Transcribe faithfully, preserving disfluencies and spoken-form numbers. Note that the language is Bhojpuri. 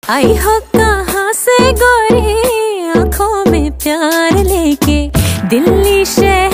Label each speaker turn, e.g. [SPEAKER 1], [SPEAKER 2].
[SPEAKER 1] आई हो कहाँ से गोरी, आंखों में प्यार लेके दिल्ली शहर